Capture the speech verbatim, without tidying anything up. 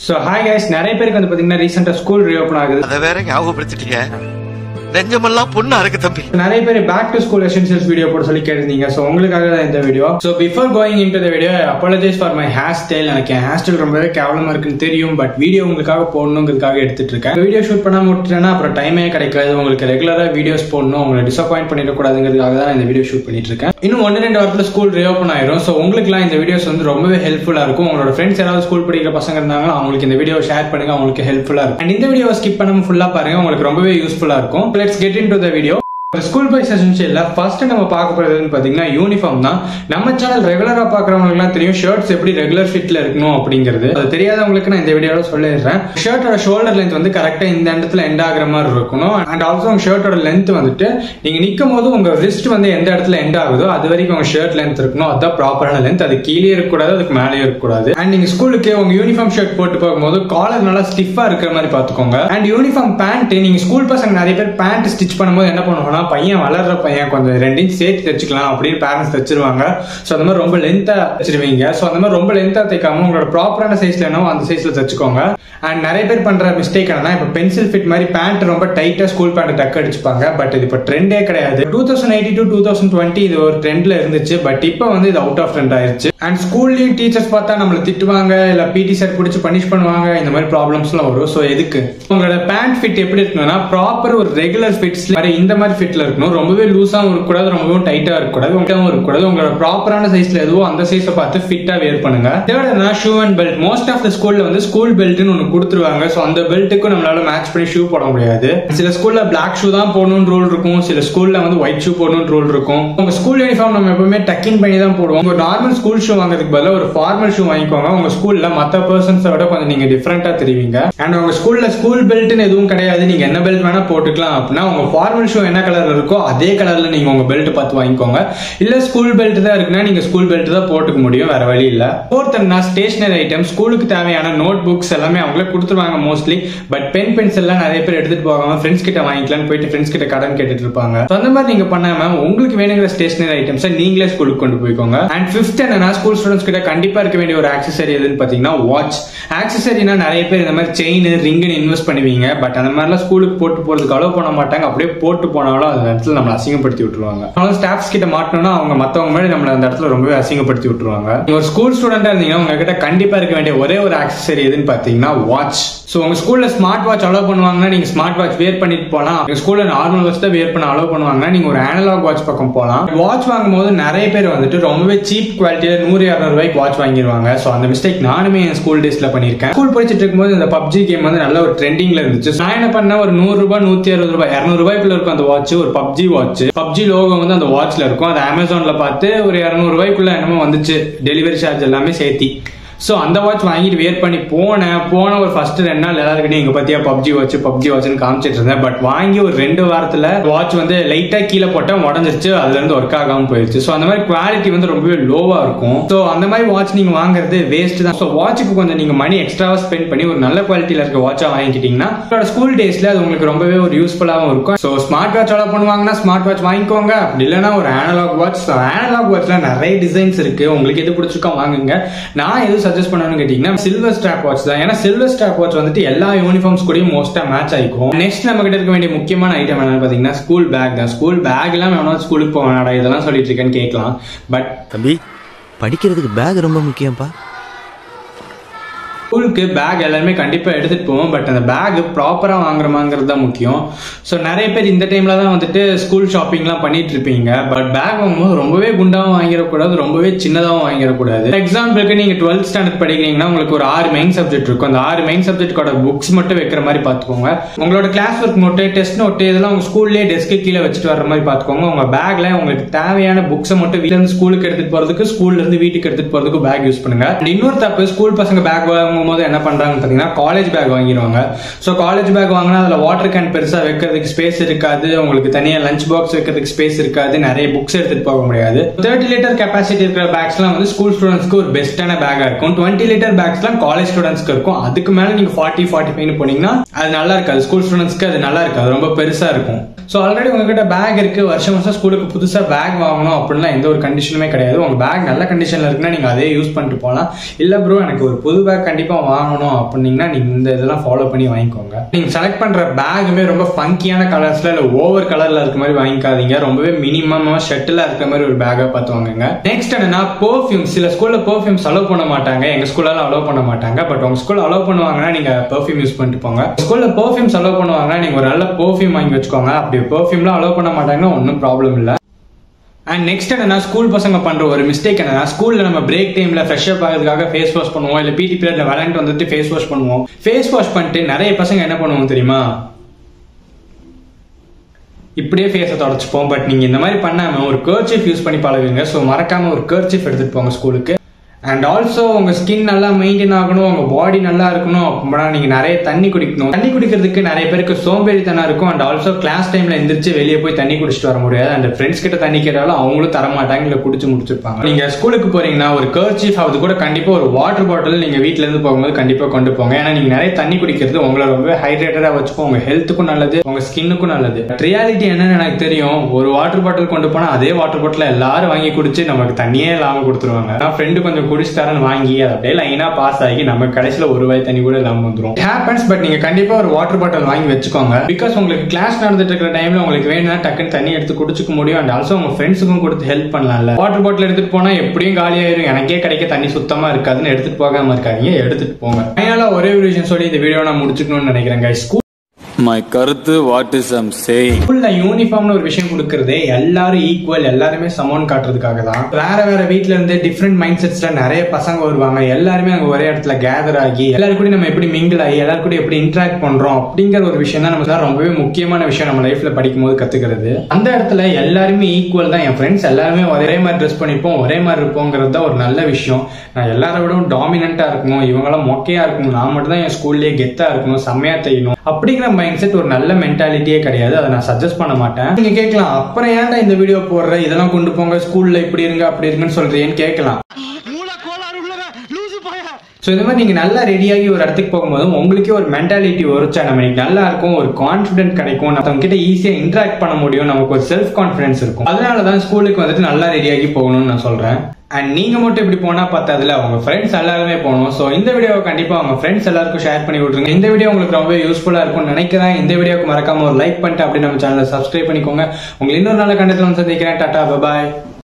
So hi guys, நிறைய பேருக்கு வந்து பாத்தீங்கன்னா ரீசெண்டா ஸ்கூல் ரீஓபன் ஆகுது. அத வேற ஞாபகப்படுத்திட்டீங்க. நெஞ்சமெல்லாம் பொண்ணா இருக்கு தம்பி. நிறைய பேர் back to school essentials video போட சொல்லி கேட்டிருந்தீங்க. சோ உங்களுக்காக தான் இந்த video. So before going into the video, I apologize for my hairstyle. எனக்கு என் ஹேர்ஸ்டைல் ரொம்பவே கேவலமா இருக்குன்னு தெரியும். பட் வீடியோ உங்களுக்காக போடணுங்கிறதுக்காக எடுத்துட்டு இருக்கேன். வீடியோ ஷூட் பண்ணாம விட்டுட்டேன்னா அப்புறம் டைமே கிடைக்காது. உங்களுக்கு ரெகுலரா வீடியோஸ் போடணும், உங்களை டிசப்பாயிண்ட் பண்ணிடக்கூடாதுங்கிறதுக்காக தான் இந்த வீடியோ ஷூட் பண்ணிட்டு இருக்கேன். இன்னும் ஒன்னு ரெண்டு வாரத்துல ஸ்கூல் ரீஓபன் ஆயிரும். சோ உங்களுக்குலாம் இந்த வீடியோஸ் வந்து ரொம்பவே ஹெல்ப்ஃபுல்லா இருக்கும். உங்களோட ஃப்ரெண்ட்ஸ் யாராவது ஸ்கூல் படிக்கிற பசங்க இருந்தாங்கன்னா அவங்களுக்கு இந்த வீடியோ ஷேர் பண்ணுங்க, அவங்களுக்கு ஹெல்ப்ஃபுல்லா இருக்கும். அண்ட் இந்த வீடியோ ஸ்கிப் பண்ணாம ஃபுல்லா பாருங்க, உங்களுக்கு ரொம்பவே யூஸ்ஃபுல்லா இருக்கும். Let's get into the video. School boys எசென்ஷியல்ல ஃபர்ஸ்ட் நம்ம பார்க்க போறதுன்னு பாத்தீங்கன்னா யூனிஃபார்ம் தான். நம்ம சேனல் ரெகுலரா பாக்குறவங்களுக்கு எல்லாம் தெரியும் ஷர்ட்ஸ் எப்படி ரெகுலர் ஃபிட்ல இருக்கணும் அப்படிங்கிறது. அது தெரியாதவங்களுக்கு நான் இந்த வீடியோல சொல்லிடுறேன். ஷர்ட்டோட ஷோல்டர் லென்த் வந்து கரெக்டா இந்த இடத்துல எண்ட் ஆகுற மாதிரி இருக்கணும். அண்ட் ஆல்சோ உங்க ஷர்ட்டோட லென்த் வந்துட்டு நீங்க நிக்கும் போது உங்க ரிஸ்ட் வந்து எந்த இடத்துல எண்ட் ஆகுதோ அது வரைக்கும் உங்க ஷர்ட் லென்த் இருக்கணும். அதுதான் ப்ராப்பரான லென்த். அது கீழே இருக்கக்கூடாது, அதுக்கு மேலேயே இருக்கக்கூடாது. அண்ட் நீங்க ஸ்கூலுக்கு உங்க யூனிஃபார்ம் ஷர்ட் போட்டு போகும்போது காலர் நல்லா ஸ்டிஃபா இருக்கிற மாதிரி பாத்துக்கோங்க. அண்ட் யூனிஃபார்ம் பேண்ட், நீங்க ஸ்கூல் பசங்க நிறைய பேர் பேண்ட் ஸ்டிச் பண்ணும்போது என்ன பண்ணுவாங்கன்னா பையன் வளர்ற பையன் கொஞ்சம் ரெண்டு இன்ச் சேர்த்து தைச்சுக்கலாம் அப்படின்னு பேரண்ட்ஸ் தைச்சிருவாங்க. ஸோ அந்த மாதிரி ரொம்ப லென்த்தா வச்சிருவீங்க. ஸோ அந்த மாதிரி ரொம்ப லென்த்தா தைக்காம உங்களோட ப்ராப்பரான சைஸ்ல என்னவோ அந்த சைஸ்ல தைச்சுக்கோங்க. அண்ட் நிறைய பேர் பண்ற மிஸ்டேக் என்னன்னா இப்போ பென்சில் ஃபிட் மாதிரி பேண்ட் ரொம்ப டைட்டா ஸ்கூல் பேண்ட் டக் அடிச்சுப்பாங்க. பட் இது இப்போ ட்ரெண்டே கிடையாது. Two thousand eighty to two thousand twenty இது ஒரு ட்ரெண்ட்ல இருந்துச்சு. பட் இப்போ வந்து இது அவுட் ஆஃப் ட்ரெண்ட் ஆயிருச்சு. அண்ட் ஸ்கூல்லயும் டீச்சர்ஸ் பார்த்தா நம்மள திட்டுவாங்க, இல்ல பிடி சார் பிடிச்சி பனிஷ் பண்ணுவாங்க. இந்த மாதிரி ப்ராப்ளம்ஸ் எல்லாம் வரும். ஸோ எதுக்கு உங்களோட பேண்ட் ஃபிட் எப்படி இருக்கணும்னா ப்ராப்பர் ஒரு ரெகுலர் ஃபிட்ஸ் இந்த மாதிரி ஃபிட்ல இருக்கணும். ரொம்பவே லூஸாவும் இருக்கக்கூடாது, ரொம்பவும் டைட்டா இருக்கக்கூடாது, உங்களாவும் இருக்கக்கூடாது. உங்களோட ப்ராப்பரான சைஸ்ல எதுவோ அந்த சைஸை பார்த்து ஃபிட்டா வேர் பண்ணுங்க. தேர்ட்னா shoe and belt. Most of the ஸ்கூல்ல வந்து ஸ்கூல் பெல்ட்னு ஒன்று கொடுத்துருவாங்க. ஸோ அந்த பெல்ட்டுக்கும் நம்மளால மேட்ச் பண்ணி ஷூ போட முடியாது. சில ஸ்கூல்ல பிளாக் ஷூ தான் போடணும்னு ரூல் இருக்கும், சில ஸ்கூல்ல வந்து ஒயிட் ஷூ போடணும்னு ரூல் இருக்கும். உங்க ஸ்கூல் யூனிஃபார்ம் நம்ம எப்பவுமே டக்கின் பண்ணி தான் போடுவோம். உங்க நார்மல் ஸ்கூல் ஷூ வாங்குறதுக்கு பதிலாக ஒரு ஃபார்மல் ஷூ வாங்கிக்கோங்க. உங்க ஸ்கூல்ல மற்ற பர்சன்ஸை விட கொஞ்சம் நீங்க டிஃபரெண்டா தெரிவிங்க. அண்ட் உங்க ஸ்கூல்ல ஸ்கூல் பெல்ட்னு எதுவும் கிடையாது, நீங்க என்ன பெல்ட் வேணா போட்டுக்கலாம் அப்படின்னா உங்க ஃபார்மல் ஷூ என்ன கலர் இருக்கோ அதே கலர்ல நீங்க உங்க பெல்ட் பார்த்து வாங்கிக்கோங்க. இல்ல ஸ்கூல் பெல்ட் தான் இருக்குன்னா நீங்க ஸ்கூல் பெல்ட் தான் போட்டுக்க முடியும், வேற வழி இல்ல. ஃபோர்த்னா ஸ்டேஷனரி ஐட்டம். ஸ்கூலுக்கு தேவையான நோட் புக்ஸ் எல்லாமே அவங்களே கொடுத்துருவாங்க மோஸ்ட்லி. பட் பென் பென்சில் எல்லாம் நிறைய பேர் எடுத்துட்டு போகாம ஃப்ரெண்ட்ஸ் கிட்ட வாங்கிக்கலாம்னு போயிட்டு ஃப்ரெண்ட்ஸ் கிட்ட கடன் கேட்டுட்டு இருப்பாங்க. அந்த மாதிரி நீங்க பண்ணாம உங்களுக்கு வேணுங்கிற ஸ்டேஷனரி ஐட்டம்ஸை நீங்களே ஸ்கூலுக்கு கொண்டு போய்க்கோங்க. அண்ட் ஃபிஃப்த் என்னன்னா ஸ்கூல் ஸ்டூடெண்ட்ஸ் கிட்ட கண்டிப்பா இருக்க வேண்டிய ஒரு ஆக்சசரி எதுன்னு பாத்தீங்கன்னா வாட்ச். ஆக்சசரினா நிறைய பேர் இந்த மாதிரி செயின் ரிங்னு இன்வெஸ்ட் பண்ணுவீங்க. பட் அந்த மாதிரிலாம் ஸ்கூலுக்கு போட்டு போறதுக்கு அலோவ் பண்ண மாட்டாங்க. அப்படியே போட்டு போனாலும் அந்த இடத்துல நம்ம அசிங்கப்படுத்தி விட்டுருவாங்க. ஸ்டாஃப்ஸ் கிட்ட மாட்டணும்னா அவங்க மத்தவங்க மாதிரி நம்மள அந்த இடத்துல ரொம்பவே அசிங்கப்படுத்தி விட்டுருவாங்க. ஒரு ஸ்கூல் ஸ்டூடெண்டா இருந்தீங்கன்னா உங்ககிட்ட கண்டிப்பா இருக்க வேண்டிய ஒரே ஒரு ஆக்சசரி எதுன்னு பாத்தீங்கன்னா வாட்ச். சோ உங்க ஸ்கூல்ல ஸ்மார்ட் வாட்ச் அலோவ் பண்ணுவாங்கன்னா நீங்க ஸ்மார்ட் வாட்ச் வேர் பண்ணிட்டு போலாம். உங்க ஸ்கூல்ல நார்மல் வாட்ச் தான் வேர் பண்ண அலோவ் பண்ணுவாங்கன்னா நீங்க ஒரு அனலாக் வாட்ச் பக்கம் போலாம். வாட்ச் வாங்கும் போது நிறைய பேர் வந்துட்டு ரொம்பவே சீப் குவாலிட்டியில நூறு இருநூறு ரூபாய்க்கு வாட்ச் வாங்கிடுவாங்க. சோ அந்த மிஸ்டேக் நானுமே என் ஸ்கூல் டேஸ்ல பண்ணிருக்கேன். ஸ்கூல் படிச்சுட்டு இருக்கும்போது இந்த பப்ஜி கேம் வந்து நல்ல ஒரு ட்ரெண்டிங்ல இருந்துச்சு. நான் என்ன பண்ண ஒரு நூறு ரூபாய் நூத்தி அறுபது ரூபாய் இருநூறு ரூபாய்க்குள்ள இருக்கும் அந்த வாட்ச். ஒரு பப்ஜி வாட்ச், பப்ஜி லோகோ வந்து அந்த வாட்ச்ல இருக்கும். அது அமேசான்ல பார்த்து ஒரு இருநூறு ரூபாய்க்குள்ள என்னமோ வந்துச்சு, டெலிவரி சார்ஜ் எல்லாமே சேர்த்தி. சோ அந்த வாட்ச் வாங்கிட்டு வேர் பண்ணி போனேன். போன ஒரு ஃபர்ஸ்ட் ரெண்டு நாள் எல்லாருக்கிட்டையும் எங்க பத்தியா பப்ஜி வாட்ச் பப்ஜி வாட்ச்னு காமிச்சிட்டு இருந்தேன். பட் வாங்கி ஒரு ரெண்டு வாரத்துல வாட்ச் வந்து லைட்டா கீழே போட்டா உடஞ்சிருச்சு, அதுல இருந்து ஒர்க் ஆகாம போயிருச்சு. சோ அந்த மாதிரி குவாலிட்டி வந்து ரொம்பவே லோவா இருக்கும். சோ அந்த மாதிரி வாட்ச் நீங்க வாங்குறது வேஸ்ட் தான். சோ வாட்சுக்கு கொஞ்சம் நீங்க மணி எக்ஸ்ட்ராவா ஸ்பெண்ட் பண்ணி ஒரு நல்ல குவாலிட்டியில இருக்க வாட்சா வாங்கிக்கிட்டீங்கன்னா உங்களோட ஸ்கூல் டேஸ்ல அது உங்களுக்கு ரொம்பவே ஒரு யூஸ்ஃபுல்லாவும் இருக்கும். சோ ஸ்மார்ட் வாட்ச் அலோவ் பண்ணுவாங்கன்னா ஸ்மார்ட் வாட்ச் வாங்கிக்கோங்க. அப்படி இல்லைன்னா ஒரு அனலாக் வாட்ச். அனலாக் வாட்ச்ல நிறைய டிசைன்ஸ் இருக்கு, உங்களுக்கு எது பிடிச்சிருக்கோ வாங்குங்க. நான் எது சஜஸ்ட் பண்ணணும்னு கேட்டீங்கன்னா சில்வர் ஸ்ட்ராப் வாட்ச் தான். ஏன்னா சில்வர் ஸ்ட்ராப் வாட்ச் வந்துட்டு எல்லா யூனிஃபார்ம்ஸ் கூடயும் மோஸ்டா மேட்ச் ஆயிக்கும். நெக்ஸ்ட் நம்ம கிட்ட இருக்க வேண்டிய முக்கியமான ஐட்டம் என்னன்னு பாத்தீங்கன்னா ஸ்கூல் பேக் தான். ஸ்கூல் பேக் எல்லாம் எவனோ ஸ்கூலுக்கு போவானடா இதெல்லாம் சொல்லிட்டு இருக்கேன்னு கேட்கலாம். பட் தம்பி படிக்கிறதுக்கு பேக் ரொம்ப முக்கியம்ப்பா. ஸ்கூலுக்கு பேக் எல்லாருமே கண்டிப்பா எடுத்துட்டு போவோம். பட் அந்த பேக் ப்ராப்பரா வாங்குறமாங்கிறது தான் முக்கியம். ஸோ நிறைய பேர் இந்த டைம்ல தான் வந்துட்டு ஸ்கூல் ஷாப்பிங்லாம் பண்ணிட்டு இருப்பீங்க. பட் பேக் வாங்கும்போது ரொம்பவே குண்டாவும் வாங்கிடக்கூடாது, ரொம்பவே சின்னதாகவும் வாங்கிடக்கூடாது. எக்ஸாம்பிளுக்கு நீங்க டுவெல்த் ஸ்டாண்டர்ட் படிக்கிறீங்கன்னா உங்களுக்கு ஒரு ஆறு மெயின் சப்ஜெக்ட் இருக்கும். அந்த ஆறு மெயின் சப்ஜெக்டோட புக்ஸ் மட்டும் வைக்கிற மாதிரி பாத்துக்கோங்க. உங்களோட class work note, test note இதெல்லாம் உங்க ஸ்கூல்லேயே டெஸ்க்கு கீழே வச்சுட்டு வர மாதிரி பாத்துக்கோங்க. உங்க பேக்ல உங்களுக்கு தேவையான புக்ஸை மட்டும் வீட்டுல இருந்து ஸ்கூலுக்கு எடுத்துட்டு போறதுக்கு, ஸ்கூல்ல இருந்து வீட்டுக்கு எடுத்துட்டு போறதுக்கு பேக் யூஸ் பண்ணுங்க. இன்னொரு தப்பு, ஸ்கூல் பசங்க பேக் போது என்ன பண்றாங்க பாத்தீங்கன்னா காலேஜ் பேக் வாங்கிடுவாங்க. சோ காலேஜ் பேக் வாங்கினா அதுல வாட்டர் கேன் பெருசா வைக்கிறதுக்கு ஸ்பேஸ் இருக்காது, உங்களுக்கு தனியா லஞ்ச் பாக்ஸ் வைக்கிறதுக்கு ஸ்பேஸ் இருக்காது, நிறைய புக்ஸ் எடுத்துட்டு போக முடியாது. தேர்ட்டி லிட்டர் கெப்பாசிட்டி இருக்கிற பேக்ஸ் எல்லாம் வந்து ஸ்கூல் ஸ்டூடெண்ட்ஸ்க்கு ஒரு பெஸ்டான பேக்கா இருக்கும். டுவெண்ட்டி லிட்டர் பேக்ஸ் எல்லாம் காலேஜ் ஸ்டூடெண்ட்ஸ்க்கு இருக்கும். அதுக்கு மேல நீங்க ஃபார்ட்டி ஃபார்ட்டி ஃபைவ் போனீங்கன்னா அது நல்லா இருக்காது. ஸ்கூல் ஸ்டூடெண்ட்ஸ்க்கு அது நல்லா இருக்காது, ரொம்ப பெருசா இருக்கும். ஸோ ஆல்ரெடி உங்ககிட்ட பேக் இருக்கு, வருஷம் வருஷம் ஸ்கூலுக்கு புதுசா பேக் வாங்கணும் அப்படின்னா எந்த ஒரு கண்டிஷனுமே கிடையாது. உங்க பேக் நல்ல கண்டிஷன்ல இருக்குன்னா நீங்க அதே யூஸ் பண்ணிட்டு போகலாம். இல்ல ப்ரோ எனக்கு ஒரு புது பேக் கண்டிப்பா வாங்கணும் அப்படின்னீங்கன்னா நீங்க இந்த இதெல்லாம் ஃபாலோ பண்ணி வாங்கிக்கோங்க. நீங்க செலக்ட் பண்ற பேக்குமே ரொம்ப ஃபங்கியான கலர்ஸ்ல இல்ல ஓவர் கலர்ல இருக்க மாதிரி வாங்கிக்காதீங்க. ரொம்பவே மினிமமா ஷெட்டிலா இருக்க மாதிரி ஒரு பேக்கா பார்த்து வாங்குங்க. நெக்ஸ்ட் என்னன்னா பெர்ஃப்யூம். சில ஸ்கூல்ல பெர்ஃப்யூம்ஸ் அலோவ் பண்ண மாட்டாங்க, எங்க ஸ்கூல்ல அலோவ் பண்ண மாட்டாங்க. பட் உங்க ஸ்கூல்ல அலோவ் பண்ணுவாங்கன்னா நீங்க பெர்ஃப்யூம் யூஸ் பண்ணிட்டு போங்க. ஸ்கூல்ல பெர்ஃப்யூம்ஸ் அலோவ் பண்ணுவாங்கன்னா நீங்க ஒரு நல்ல பெர்ஃப்யூம் வாங்கி வச்சுக்கோங்க. அப்படி பெர்ஃப்யூம்லாம் அலோவ் பண்ண மாட்டாங்கன்னா ஒன்றும் ப்ராப்ளம் இல்லை. அண்ட் நெக்ஸ்ட் என்னன்னா ஸ்கூல் பசங்க பண்ற ஒரு மிஸ்டேக் என்னன்னா ஸ்கூல்ல நம்ம பிரேக் டைம்ல ஃப்ரெஷ் அப் ஆகிறதுக்காக ஃபேஸ் வாஷ் பண்ணுவோம், இல்ல பிடி பீரியட்ல விளையாண்டு வந்துட்டு ஃபேஸ் வாஷ் பண்ணுவோம். ஃபேஸ் வாஷ் பண்ணிட்டு நிறைய பசங்க என்ன பண்ணுவோம் தெரியுமா, இப்படியே ஃபேஸை தொடச்சுப்போம். பட் நீங்க இந்த மாதிரி பண்ணாம ஒரு கர்ச்சீஃப் யூஸ் பண்ணி பழகுங்க. ஸோ மறக்காம ஒரு கர்ச்சீஃப் எடுத்துட்டு போங்க ஸ்கூலுக்கு. அண்ட் ஆல்சோ உங்க ஸ்கின் நல்லா மெயின்டைன் ஆகணும், உங்க பாடி நல்லா இருக்கணும் அப்படின்னா நீங்க நிறைய தண்ணி குடிக்கணும். தண்ணி குடிக்கிறதுக்கு நிறைய பேருக்கு சோம்பேறித்தனம் இருக்கும். அண்ட் ஆல்சோ கிளாஸ் டைம்ல எந்திரிச்சு வெளியே போய் தண்ணி குடிச்சிட்டு வர முடியாது. அந்த ஃப்ரெண்ட்ஸ் கிட்ட தண்ணி கேட்டாலும் அவங்களும் தர மாட்டாங்க, இல்ல குடிச்சு முடிச்சிருப்பாங்க. நீங்க ஸ்கூலுக்கு போறீங்கன்னா ஒரு கர்ச்சீஃப் அது கூட கண்டிப்பா ஒரு வாட்டர் பாட்டில் நீங்க வீட்டுல இருந்து போகும்போது கண்டிப்பா கொண்டு போங்க. ஏன்னா நீங்க நிறைய தண்ணி குடிக்கிறது உங்களை ரொம்ப ஹைட்ரேட்டடா வச்சுக்கோ, உங்க ஹெல்த்துக்கும் நல்லது, உங்க ஸ்கின்னுக்கும் நல்லது. ரியாலிட்டி என்னன்னு எனக்கு தெரியும். ஒரு வாட்டர் பாட்டில் கொண்டு போனா அதே வாட்டர் பாட்டில் எல்லாரும் வாங்கி குடிச்சு நமக்கு தண்ணியே இல்லாம கொடுத்துருவாங்க. நான் ஃப்ரெண்டு கொஞ்சம் குடிச்சுட்டாரன்னு வாங்கி அதை அப்படியே லைனா பாஸ் ஆகி நம்ம கடைசியில ஒரு வாய் தண்ணி கூட இல்லாம வந்துரும். ஹேப்பன்ஸ். பட் நீங்க கண்டிப்பா ஒரு வாட்டர் பாட்டில் வாங்கி வச்சுக்கோங்க. பிகாஸ் உங்களுக்கு கிளாஸ் நடந்துட்டு இருக்கிற டைம்ல உங்களுக்கு வேணும்னா டக்குன்னு தண்ணி எடுத்து குடிச்சுக்க முடியும். அண்ட் ஆல்சோ உங்க ஃப்ரெண்ட்ஸுக்கும் கொடுத்து ஹெல்ப் பண்ணலாம்ல. வாட்டர் பாட்டில் எடுத்துட்டு போனா எப்படியும் காலியாயிரும், எனக்கே கிடைக்க தண்ணி சுத்தமா இருக்காதுன்னு எடுத்துட்டு போகாம இருக்காதீங்க, எடுத்துட்டு போங்க. ஃபைனலா ஒரே ஒரு விஷயம் சொல்லி இந்த வீடியோ நான் முடிச்சுக்கணும்னு நினைக்கிறேன். ஸ்கூல் My கருத்து வாட் இஸ் ஐம் சேயிங். ஸ்கூல்ல யூனிஃபார்ம்னு ஒரு விஷயம் கொடுக்கறதே எல்லாரும் ஈக்குவல், எல்லாருமே சமம் காட்டுறதுக்காக தான். வேற வேற வீட்ல இருந்து டிஃப்ரெண்ட் மைண்ட் செட்ஸ்ல நிறைய பசங்க வருவாங்க. எல்லாருமே அங்க ஒரே இடத்துல கேதர் ஆகி எல்லாரும் கூட நம்ம எப்படி மிங்கிள் ஆகி எல்லாரும் கூட எப்படி இன்டராக்ட் பண்றோம் அப்படிங்கிற ஒரு விஷயம் தான் நமக்கு ரொம்பவே முக்கியமான விஷயம் நம்ம லைஃப்ல படிக்கும் போது கத்துக்கிறது. அந்த இடத்துல எல்லாருமே ஈக்குவல் தான். என் ஃப்ரெண்ட்ஸ் எல்லாருமே ஒரே மாதிரி ட்ரெஸ் பண்ணிப்போம், ஒரே மாதிரி இருப்போங்கிறது தான் ஒரு நல்ல விஷயம். நான் எல்லாரை விடவும் டாமினண்டா இருக்கணும், இவங்களாம் மொக்கையா இருக்கணும், நான் மட்டும் தான் என் ஸ்கூல்லயே கெத்தா இருக்கணும், செம்மையா தெரியணும் அப்படிங்கிற மைண்ட் செட் ஒரு நல்ல மென்டாலிட்டியே கிடையாது. அதை நான் சஜஸ்ட் பண்ண மாட்டேன். நீங்க கேட்கலாம், அப்புறம் ஏன்டா இந்த வீடியோ போடுற, இதெல்லாம் கொண்டு போங்க ஸ்கூல்ல இப்படி இருங்க அப்படி இருக்குன்னு சொல்றீங்கன்னு கேட்கலாம். ஸோ இந்த மாதிரி நீங்கள் நல்லா ரெடியாகி ஒரு இடத்துக்கு போகும்போதும் உங்களுக்கே ஒரு மென்டாலிட்டி வருச்சா, நம்ம இன்னைக்கு நல்லா இருக்கும், ஒரு கான்ஃபிடென்ட் கிடைக்கும், நம்ம கிட்ட ஈஸியாக இன்ட்ராக்ட் பண்ண முடியும், நமக்கு ஒரு செல்ஃப் கான்ஃபிடன்ஸ் இருக்கும். அதனால தான் ஸ்கூலுக்கு வந்துட்டு நல்லா ரெடியாகி போகணும்னு நான் சொல்கிறேன். அண்ட் நீங்க மட்டும் இப்படி போனா பார்த்ததுல உங்க ஃப்ரெண்ட்ஸ் எல்லாருமே போகணும். ஸோ இந்த வீடியோவை கண்டிப்பா உங்க ஃப்ரெண்ட்ஸ் எல்லாருக்கும் ஷேர் பண்ணி விட்டுருங்க. இந்த வீடியோ உங்களுக்கு ரொம்ப யூஸ்ஃபுல்லா இருக்கும்னு நினைக்கிறேன். இந்த வீடியோக்கு மறக்காம ஒரு லைக் பண்ணிட்டு அப்படி நம்ம சேனலை சப்ஸ்கிரைப் பண்ணிக்கோங்க. உங்களுக்கு இன்னொரு நல்ல கண்டத்துல வந்து சந்திக்கிறேன். டாடா, பை பாய்.